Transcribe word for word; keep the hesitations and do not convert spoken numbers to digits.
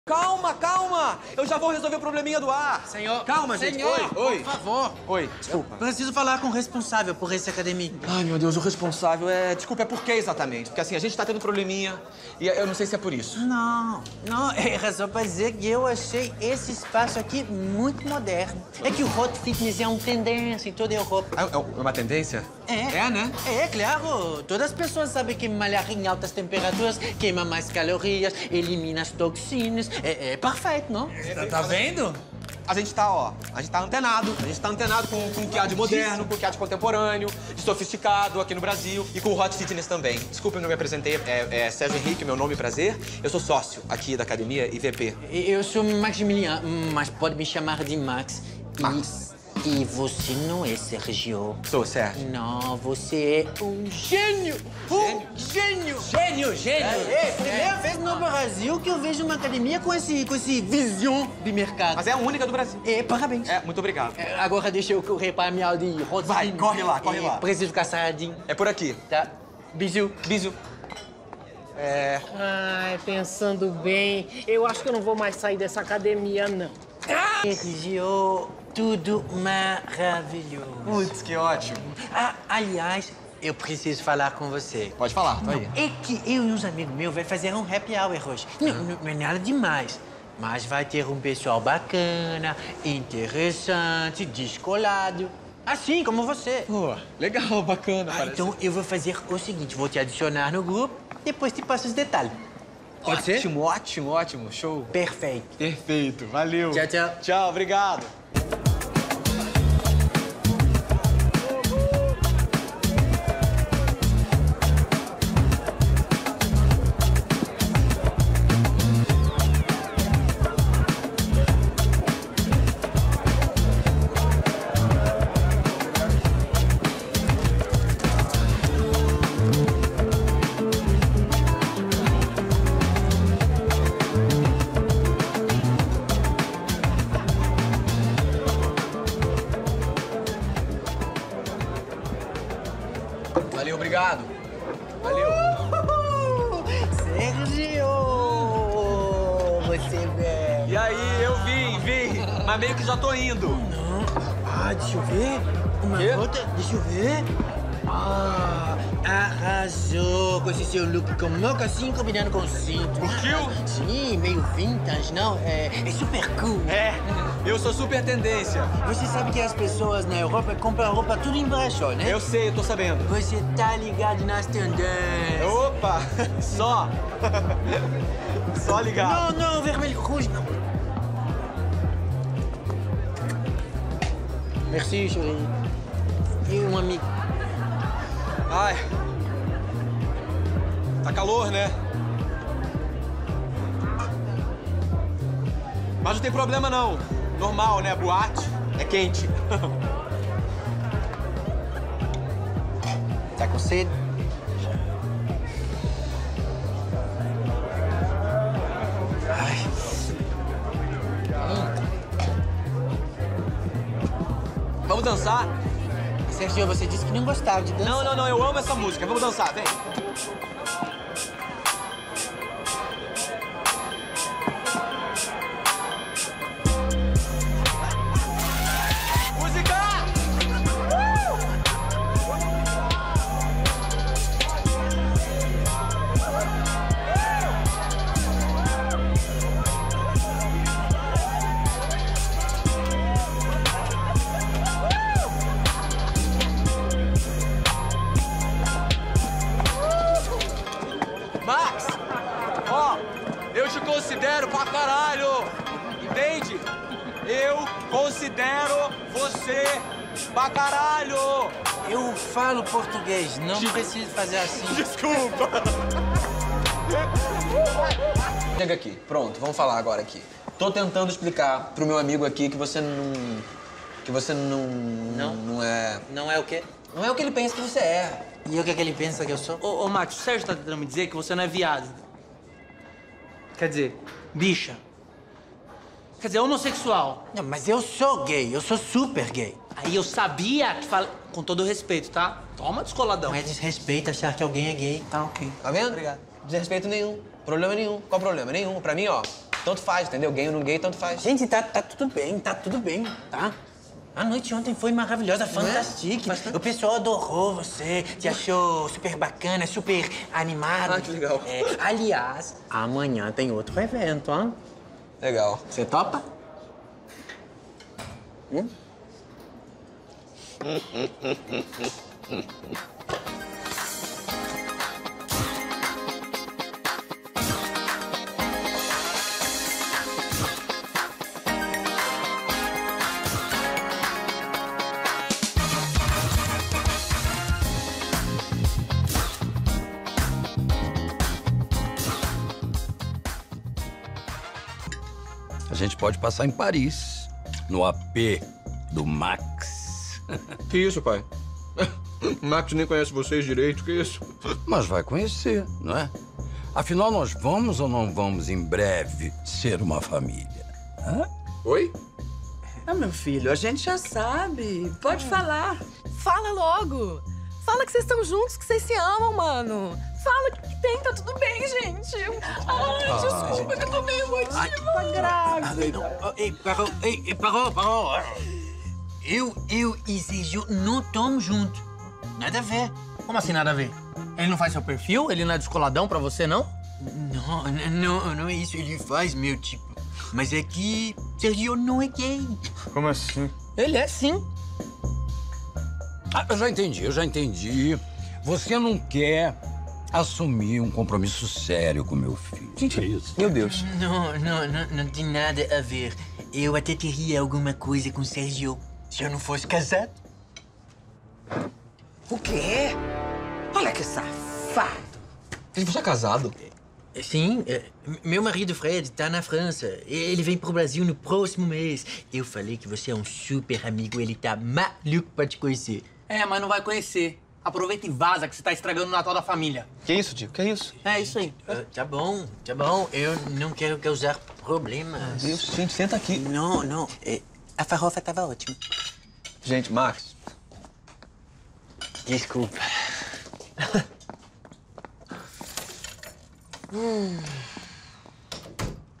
Calma, calma! Eu já vou resolver o probleminha do ar. Senhor... Calma, gente. Senhor, Oi, oi. por favor. Oi. Desculpa. Preciso falar com o responsável por essa academia. Ai, meu Deus, o responsável é... Desculpa, é por quê exatamente? Porque assim, a gente tá tendo probleminha e eu não sei se é por isso. Não, não, era só pra dizer que eu achei esse espaço aqui muito moderno. É que o hot fitness é uma tendência em toda a Europa. É, é uma tendência? É. É, né? É, claro. Todas as pessoas sabem que malhar em altas temperaturas queima mais calorias, elimina as toxinas. É, é perfeito, não? Tá, tá vendo? A gente tá, ó, a gente tá antenado. A gente tá antenado com, com o que há de moderno, com o que há de contemporâneo, de sofisticado aqui no Brasil e com o hot fitness também. Desculpa, eu não me apresentei. É, é Sérgio Henrique, meu nome, prazer. Eu sou sócio aqui da academia I V P. Eu sou Maximilian, mas pode me chamar de Max. Max. E, e você não é Sergio. Sou, Sérgio. Não, você é um gênio! Um gênio! Gênio, gênio! É, é primeira vez no Brasil que eu vejo uma academia com esse, com esse visão de mercado. Mas é a única do Brasil. É, parabéns. É, muito obrigado. É, agora deixa eu correr para a minha aula de hot Vai, fitness. corre lá, corre É, lá. Preciso ficar saradinho. É por aqui. Tá. Bisu. Bisu. É... Ai, pensando bem, eu acho que eu não vou mais sair dessa academia, não. Sergio, tudo maravilhoso. Putz, que ótimo. Ah, aliás, eu preciso falar com você. Pode falar, tô aí. É que eu e uns amigos meus vamos fazer um happy hour hoje. Não, não, não é nada demais. Mas vai ter um pessoal bacana, interessante, descolado. Assim como você. Pô, legal, bacana, Ah, parece. então eu vou fazer o seguinte, vou te adicionar no grupo, depois te passo os detalhes. Pode ser? Ótimo, ótimo, ótimo. Show. Perfeito. Perfeito, valeu. Tchau, tchau. Tchau, obrigado. Valeu, obrigado. Valeu. Uh, Sergio! Você vê. E aí, eu vim, vim, mas meio que já tô indo. Não. Ah, deixa eu ver. Uma Quê? outra, deixa eu ver. Ah, arrasou com esse seu look com mocassim combinando com cinto. Curtiu? Sim, meio vintage, não? É, é super cool. É, eu sou super tendência. Você sabe que as pessoas na Europa compram roupa tudo embaixo, né? Eu sei, eu tô sabendo. Você tá ligado nas tendências. Opa, só. Só ligar. Não, não, vermelho rouge, não. Merci, chérie. E um amigo. Ai. Tá calor, né? Mas não tem problema, não. Normal, né? Boate é quente. Tá com sede? Ai. Vamos dançar? Sergio, você disse que não gostava de dançar. Não, não, não. Eu amo essa música. Vamos dançar, vem. Música! Max, ó, eu te considero pra caralho, entende? Eu considero você pra caralho. Eu falo português, não preciso fazer assim. Desculpa. Chega aqui, pronto, vamos falar agora aqui. Tô tentando explicar pro meu amigo aqui que você não... que você não... Não? Não é... Não é o quê? Não é o que ele pensa que você é. E o que, é que ele pensa que eu sou? Ô, ô, Max, o Sérgio tá tentando me dizer que você não é viado. Quer dizer, bicha. Quer dizer, homossexual. Não, mas eu sou gay, eu sou super gay. Aí eu sabia que fala... Com todo respeito, tá? Toma descoladão. Não é desrespeito achar que alguém é gay. Tá ok. Tá vendo? Obrigado. Desrespeito nenhum, problema nenhum. Qual o problema? Nenhum. Pra mim, ó, Tanto faz, entendeu? Gay ou não gay, tanto faz. Gente, tá, tá tudo bem, tá tudo bem, tá? A noite ontem foi maravilhosa, fantástica. O pessoal adorou você, te achou super bacana, super animado. Ah, que legal. É, aliás, amanhã tem outro evento, hein? Legal. Você topa? Hum? A gente pode passar em Paris, no A P do Max. Que isso, pai? O Max nem conhece vocês direito, que isso? Mas vai conhecer, não é? Afinal, nós vamos ou não vamos em breve ser uma família? Hã? Oi? Ah, meu filho, a gente já sabe. Pode falar. Fala logo! Fala que vocês estão juntos, que vocês se amam, mano! Fala o que, que tem, tá tudo bem, gente! Ai, desculpa que eu tô meio emotiva. Tá grave. Ei, parou, ei, ei, parou, parou. Eu, eu e Sergio não estamos juntos. Nada a ver. Como assim nada a ver? Ele não faz seu perfil? Ele não é descoladão pra você, não? Não, não, não é isso. Ele faz meu tipo. Mas é que Sergio não é gay. Como assim? Ele é sim. Ah, eu já entendi, eu já entendi. Você não quer assumir um compromisso sério com meu filho. Gente, é isso? Meu Deus. Não, não, não, não tem nada a ver. Eu até teria alguma coisa com Sergio se eu não fosse casado. O quê? Olha que safado. Gente, você é casado? Sim, é, meu marido Fred tá na França. Ele vem pro Brasil no próximo mês. Eu falei que você é um super amigo. Ele tá maluco pra te conhecer. É, mas não vai conhecer. Aproveita e vaza que você tá estragando o Natal da família. Que isso, tio? Que isso? É isso aí. Ah, tá bom, tá bom. Eu não quero causar problemas. Deus, gente, senta aqui. Não, não. É, a farofa tava ótima. Gente, Max. Desculpa. Hum.